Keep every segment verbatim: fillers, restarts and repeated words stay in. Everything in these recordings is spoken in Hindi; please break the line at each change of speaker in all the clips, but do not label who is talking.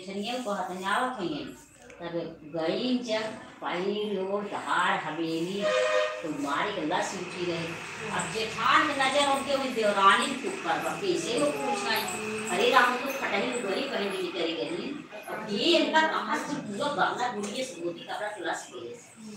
जेठनिया को कहत आवत हुई तब गई जब पानी लोग दहाड़ हवेली तो मारी के लस उठी रही। अब जेठान के नजर उनके हुई देवरानी के ऊपर कैसे वो पूछ गई अरे राम तो फटही गरी कहीं भी करी गई। अब ये इनका कहाँ से पूरा गंगा गुड़िए से गोदी कपड़ा लस गए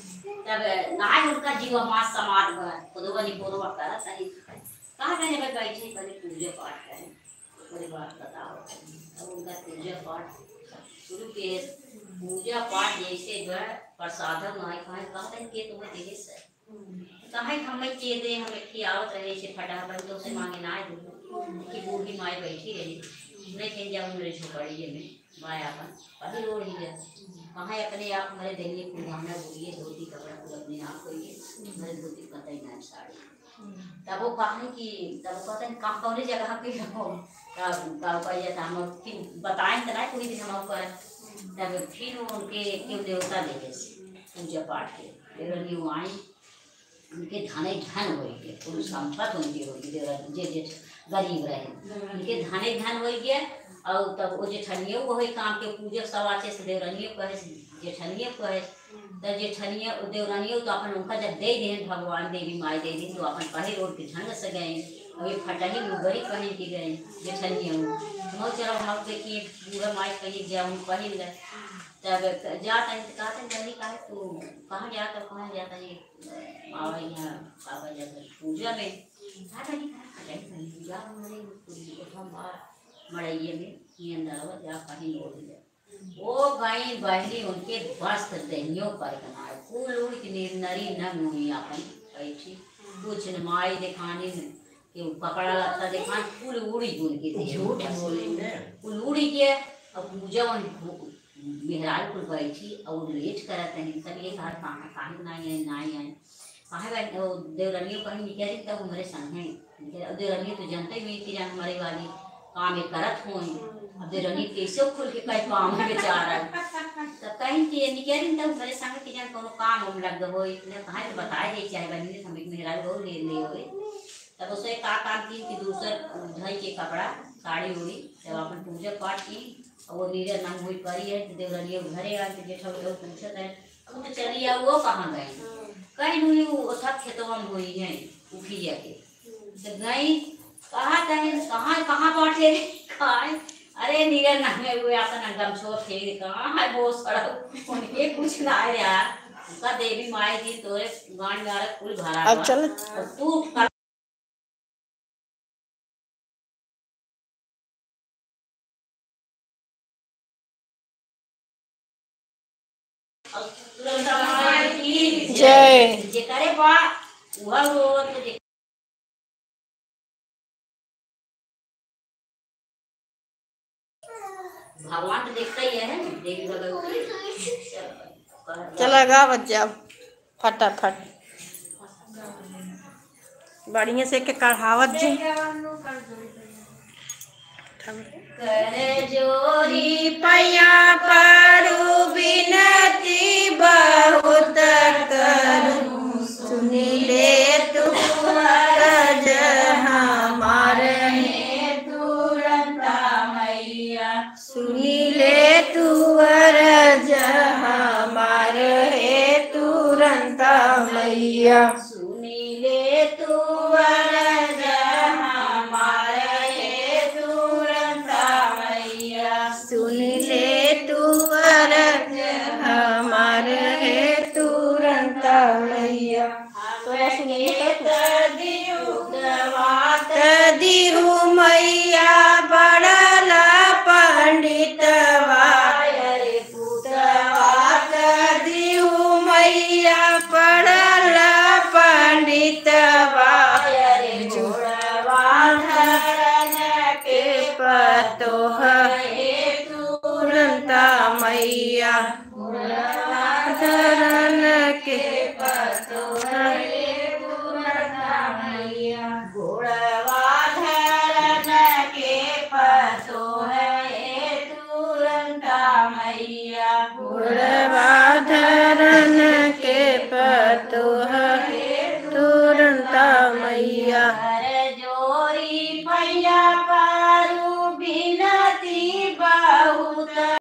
तब ना उनका जीव मास समाज हुआ खुद बनी पूर्व करा सही कहाँ कहने पर बैठे पहले पूजा पाठ करें बड़ी बात बताओ। अब उनका पूजा पाठ शुरू किए पूजा पाठ जैसे जो है प्रसादम नहीं खाए कहते हैं कि तुम्हें देहे से कहे हमें चे दे हमें खियावत रहे से फटाफट तो से मांगे ना दो कि बूढ़ी माई बैठी रही नहीं थे जाऊँ मेरे झोपड़ी में माया अपन अभी रो रही है कहाँ अपने आप हमारे दिल्ली पुराना बोलिए धोती कपड़ा पूरा अपने आप कोई मेरे धोती कतई ना साड़ी तब वो कहा कि तब कहते हैं कहाँ कौन जगह पे रहो तब कह जाता हम फिर बताएं तो नहीं पूरी दिन हम कर तब फिर उनके क्यों देवता ले गए पूजा पाठ के देवरनी आई उनके धने धन हो गए पूरी संपत्ति उनकी होगी देवर जे जे गरीब रहे उनके धने धन हो गए और तब वो जेठनियों वो है काम के पूजा सवाचे से देवरनियों कहे जेठनियों कहे तब जेठनिया देवरानियों तो अपन उनका जब दे दे भगवान देवी माई दे दी तो अपन पहले रोड के झंग से गए और ये फटही लुगरी पहन के गए जेठनिया मो चलो हम देखिए पूरा माई कहीं गया उन पहन गए तब जाता है कहते जल्दी कहे तू कहाँ जाता कहाँ जाता ये मावा यहाँ पापा जाता पूजा में कहा नहीं कहा पूजा हमारे मड़ैये में ये अंदर जा कहीं ओढ़ गया वो गई बहनी उनके वस्त्र दहियों पर बनाए फूल उड़ की नरी न मुई अपन बैठी कुछ माई दिखाने में कि कपड़ा लगता दिखाने फूल उड़ी उनके झूठ बोली फूल उड़ी के अब पूजा मेहराज कुल बैठी और लेट करते हैं सब ये कहा कहाँ कहीं नहीं है नहीं है कहाँ देवरनियों कहीं निकली तब हमारे संग हैं देवरनियों तो जानते ही थी हमारी वाली काम करत हो अब देवरनी कैसे खुल के कई काम है बेचारा तब कहीं के निकली तब हमारे संग के जान कोनो काम हम लग हो इतने कहाँ तो बताए दे चाहे बनी हम एक मेहराज बहुत ले ले होए तब उसे का काम की कि दूसर ढाई के कपड़ा साड़ी उड़ी जब अपन पूजा पाठ की और वो नीरज नाम हुई परी है तो देवरनियों घरे आके जेठा लोग पूछते हैं अब तो चली आ वो कहाँ गए कहीं हुई वो सब खेतों में हुई है उठी जाके तो गई कहाँ कहीं कहाँ कहाँ बैठे कहाँ अरे नीरज नाम हुए अपना गमछो फेंक कहाँ है वो सड़क उनके कुछ ना है यार उनका देवी माई जी तोरे गांड में आ रहा कुल भरा अब चल तू
जय
जे करे बा वह वो तो भगवान तो देखता ही है देवी भगवती
चला गा बच्चा फटाफट बढ़िया से के कढ़ावत जी
कर जोरी
पैया करू बिनती बहुत करू सुनी ले तू अरज हमारे तुरंता मैया सुनी ले तू अरज हमारे तुरंता मैया सुनी ले तू अरज सुन ले तू अरज हमारे है तुरंत मैया दिहु मैया बड़ल पंडित वारे पुतवात दिहु मैया बड़ल पंडित वारे जोड़वा धरन के पतोह मैया धरन के पतो है मैया घोड़वा धरन के पतो है तुरंत मैया घोड़